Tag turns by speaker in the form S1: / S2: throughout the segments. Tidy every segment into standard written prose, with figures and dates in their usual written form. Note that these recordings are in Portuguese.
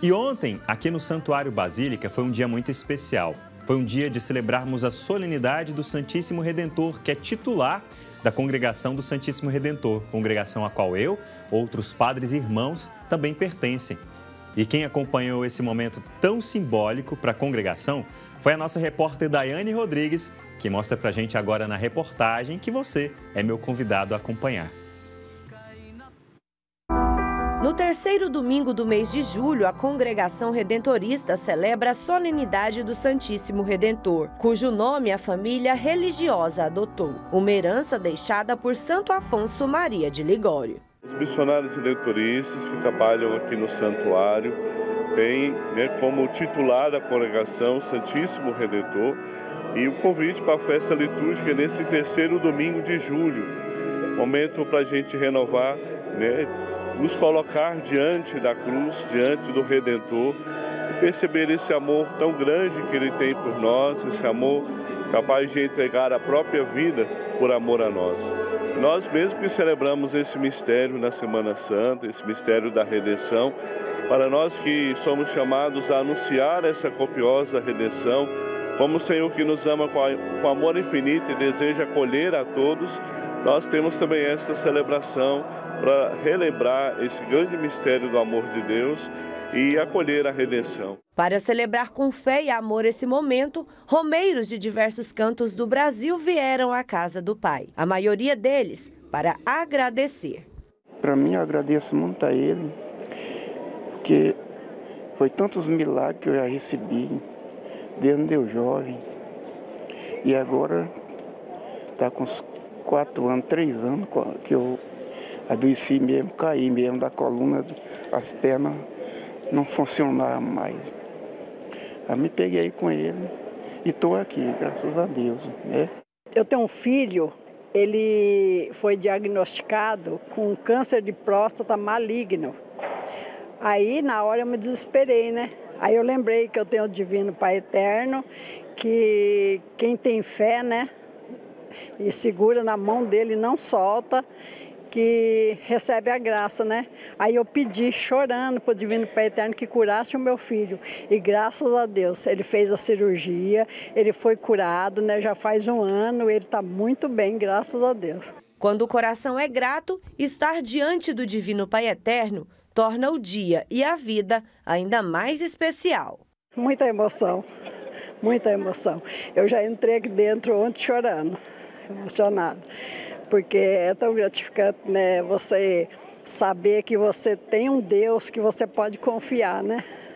S1: E ontem, aqui no Santuário Basílica, foi um dia muito especial. Foi um dia de celebrarmos a solenidade do Santíssimo Redentor, que é titular da Congregação do Santíssimo Redentor, congregação a qual eu, outros padres e irmãos, também pertencem. E quem acompanhou esse momento tão simbólico para a congregação foi a nossa repórter Daiane Rodrigues, que mostra para a gente agora na reportagem que você é meu convidado a acompanhar.
S2: No terceiro domingo do mês de julho, a Congregação Redentorista celebra a solenidade do Santíssimo Redentor, cujo nome a família religiosa adotou, uma herança deixada por Santo Afonso Maria de Ligório.
S3: Os missionários redentoristas que trabalham aqui no santuário têm como titular da congregação Santíssimo Redentor e o convite para a festa litúrgica nesse terceiro domingo de julho, momento para a gente renovar, nos colocar diante da cruz, diante do Redentor e perceber esse amor tão grande que Ele tem por nós, esse amor capaz de entregar a própria vida por amor a nós. Nós mesmos que celebramos esse mistério na Semana Santa, esse mistério da redenção, para nós que somos chamados a anunciar essa copiosa redenção, como o Senhor que nos ama com amor infinito e deseja acolher a todos, nós temos também esta celebração para relembrar esse grande mistério do amor de Deus e acolher a redenção.
S2: Para celebrar com fé e amor esse momento, romeiros de diversos cantos do Brasil vieram à casa do Pai. A maioria deles para agradecer.
S4: Para mim, eu agradeço muito a Ele, porque foi tantos milagres que eu já recebi, desde eu jovem. E agora está com uns 4 anos, 3 anos que eu adoeci mesmo, caí mesmo da coluna, as pernas não funcionavam mais. Aí me peguei com ele e estou aqui, graças a Deus.
S5: Eu tenho um filho, ele foi diagnosticado com câncer de próstata maligno. Aí na hora eu me desesperei, Aí eu lembrei que eu tenho o Divino Pai Eterno, que quem tem fé, e segura na mão dele, não solta, que recebe a graça, Aí eu pedi, chorando para o Divino Pai Eterno que curasse o meu filho. E graças a Deus, ele fez a cirurgia, ele foi curado, já faz 1 ano, ele está muito bem, graças a Deus.
S2: Quando o coração é grato, estar diante do Divino Pai Eterno torna o dia e a vida ainda mais especial.
S5: Muita emoção, muita emoção. Eu já entrei aqui dentro ontem chorando, emocionada. Porque é tão gratificante, você saber que você tem um Deus que você pode confiar,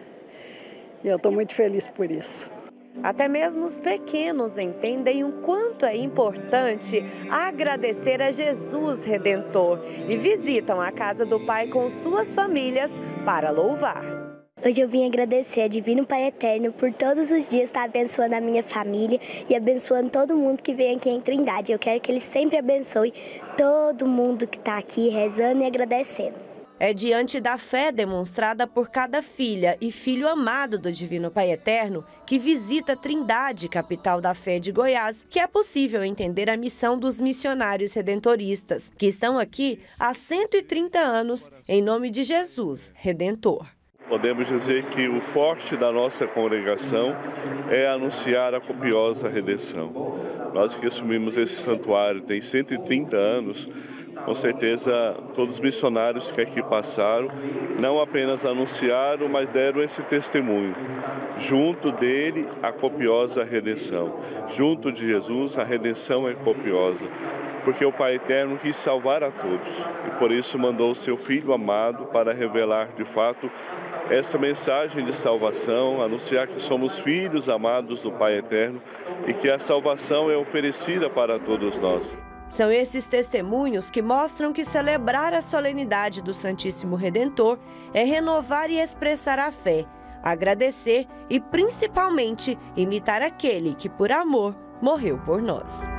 S5: E eu estou muito feliz por isso.
S2: Até mesmo os pequenos entendem o quanto é importante agradecer a Jesus Redentor e visitam a casa do Pai com suas famílias para louvar.
S6: Hoje eu vim agradecer a Divino Pai Eterno por todos os dias estar abençoando a minha família e abençoando todo mundo que vem aqui em Trindade. Eu quero que Ele sempre abençoe todo mundo que está aqui rezando e agradecendo.
S2: É diante da fé demonstrada por cada filha e filho amado do Divino Pai Eterno que visita Trindade, capital da fé de Goiás, que é possível entender a missão dos missionários redentoristas, que estão aqui há 130 anos em nome de Jesus Redentor.
S3: Podemos dizer que o forte da nossa congregação é anunciar a copiosa redenção. Nós que assumimos esse santuário tem 130 anos, com certeza todos os missionários que aqui passaram não apenas anunciaram, mas deram esse testemunho. Junto dele, a copiosa redenção. Junto de Jesus, a redenção é copiosa. Porque o Pai Eterno quis salvar a todos e por isso mandou o seu Filho amado para revelar de fato essa mensagem de salvação, anunciar que somos filhos amados do Pai Eterno e que a salvação é oferecida para todos nós.
S2: São esses testemunhos que mostram que celebrar a solenidade do Santíssimo Redentor é renovar e expressar a fé, agradecer e, principalmente, imitar aquele que, por amor, morreu por nós.